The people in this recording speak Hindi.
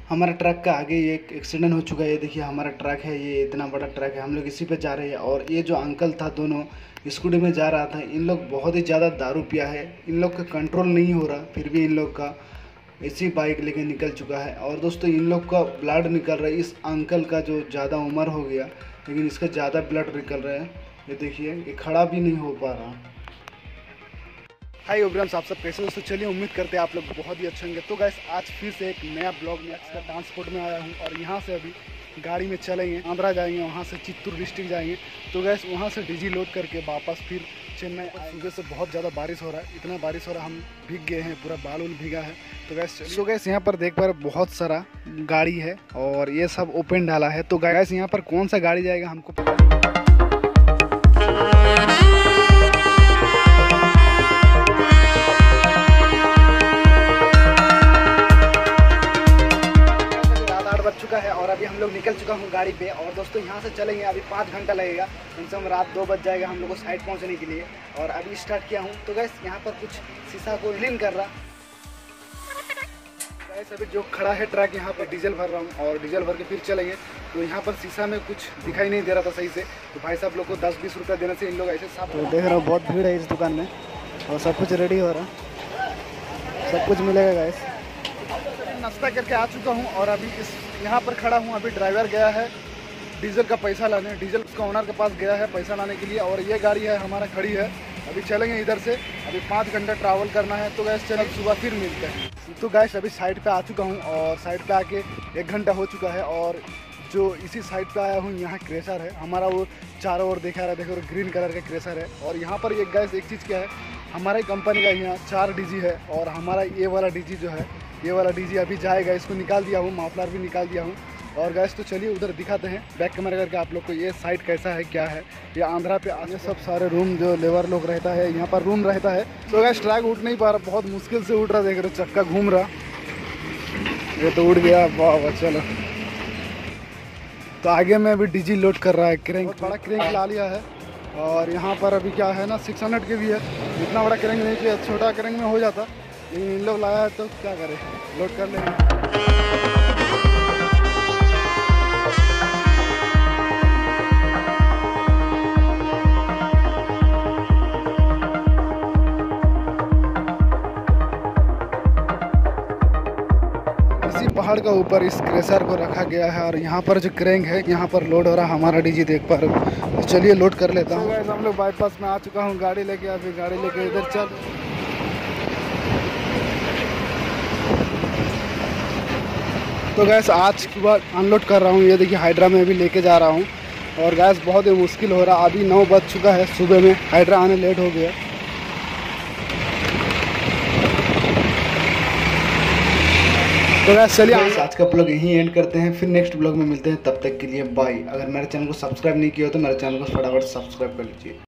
हमारा ट्रक का आगे ये एक एक्सीडेंट हो चुका है। ये देखिए हमारा ट्रक है, ये इतना बड़ा ट्रक है, हम लोग इसी पे जा रहे हैं। और ये जो अंकल था दोनों स्कूटी में जा रहा था, इन लोग बहुत ही ज़्यादा दारू पिया है, इन लोग का कंट्रोल नहीं हो रहा, फिर भी इन लोग का इसी बाइक लेके निकल चुका है। और दोस्तों इन लोग का ब्लड निकल रहा है, इस अंकल का जो ज़्यादा उम्र हो गया लेकिन इसका ज़्यादा ब्लड निकल रहा है। ये देखिए ये खड़ा भी नहीं हो पा रहा। हाय ओब्रम्स, आप सब कैसे दोस्तों? चलिए उम्मीद करते हैं आप लोग बहुत ही अच्छे होंगे। तो गाइस आज फिर से एक नया ब्लॉग में एक्स्ट्रा ट्रांसपोर्ट में आया हूँ और यहाँ से अभी गाड़ी में चलेंगे, आंध्रा जाएंगे, वहाँ से चित्तूर डिस्ट्रिक्ट जाएंगे। तो गैस वहाँ से डीजी लोड करके वापस फिर चेन्नई। सुबह से बहुत ज़्यादा बारिश हो रहा है, इतना बारिश हो रहा है हम भीग गए हैं, पूरा बाल उल भीगा है। तो गैस यहाँ पर देख पा रहे बहुत सारा गाड़ी है और ये सब ओपन डाला है। तो गैस यहाँ पर कौन सा गाड़ी जाएगा हमको पता नहीं। चुका है और अभी हम लोग निकल चुका हूँ गाड़ी पे। और दोस्तों यहाँ से चलेंगे, अभी 5 घंटा लगेगा, कम से कम रात 2 बज जाएगा हम लोग को साइड पहुँचने के लिए। और अभी स्टार्ट किया हूँ। तो गैस यहाँ पर कुछ शीशा को क्लीन कर रहा। गैस अभी जो खड़ा है ट्रक, यहाँ पर डीजल भर रहा हूँ और डीजल भर के फिर चलेंगे। तो यहाँ पर शीशा में कुछ दिखाई नहीं दे रहा था सही से, तो भाई साहब लोग को 10-20 रुपये देने से इन लोग ऐसे साफ। तो देख रहा हूँ बहुत भीड़ है इस दुकान में और सब कुछ रेडी हो रहा, सब कुछ मिलेगा गैस। नाश्ता करके आ चुका हूँ और अभी इस यहाँ पर खड़ा हूँ। अभी ड्राइवर गया है डीजल का पैसा लाने, डीजल उसका ओनर के पास गया है पैसा लाने के लिए। और ये गाड़ी है हमारा खड़ी है, अभी चलेंगे इधर से। अभी 5 घंटा ट्रैवल करना है। तो गैस चलो सुबह फिर मिलते हैं। तो गैस अभी साइड पे आ चुका हूँ और साइड पे आके 1 घंटा हो चुका है। और जो इसी साइड पे आया हूँ, यहाँ क्रेशर है हमारा, वो चारों ओर देखा रहा है, देखो ग्रीन कलर का क्रेशर है। और यहाँ पर एक गैस एक चीज़ क्या है, हमारी कंपनी का यहाँ 4 डीजी है और हमारा ये वाला डीजी जो है, ये वाला डीजी अभी जाएगा, इसको निकाल दिया हूँ, मफलर भी निकाल दिया हूँ। और गैस तो चलिए उधर दिखाते हैं बैक कैमरा करके आप लोग को ये साइड कैसा है क्या है। ये आंध्रा पे आगे सब सारे रूम जो लेबर लोग रहता है यहाँ पर रूम रहता है। तो गैस ट्रक उठ नहीं पा रहा, बहुत मुश्किल से उठ रहा, देख रहे चक्का घूम रहा, ये तो उठ गया। वाह चलो। तो आगे में अभी डीजी लोड कर रहा है, क्रेंक बड़ा क्रेंक ला लिया है। और यहाँ पर अभी क्या है ना 600 के भी है, इतना बड़ा क्रेंक नहीं किया, छोटा क्रेंक में हो जाता, लेकिन इन लोग लाया है तो क्या करें, लोड कर लेंगे। इसी पहाड़ का ऊपर इस क्रेशर को रखा गया है और यहाँ पर जो क्रेंक है यहाँ पर लोड हो रहा है हमारा डीजी, देख पा रहे हो। तो चलिए लोड कर लेता हूँ। हम लोग बाईपास में आ चुका हूँ गाड़ी लेके, अभी गाड़ी लेके इधर चल। तो गैस आज सुबह अनलोड कर रहा हूँ, ये देखिए हाइड्रा में अभी लेके जा रहा हूँ। और गैस बहुत ही मुश्किल हो रहा, अभी 9 बज चुका है सुबह में, हाइड्रा आने लेट हो गया। तो गैस चलिए आज का ब्लॉग यहीं एंड करते हैं, फिर नेक्स्ट ब्लॉग में मिलते हैं, तब तक के लिए बाय। अगर मेरे चैनल को सब्सक्राइब नहीं किया हो तो मेरे चैनल को फटाफट सब्सक्राइब कर लीजिए।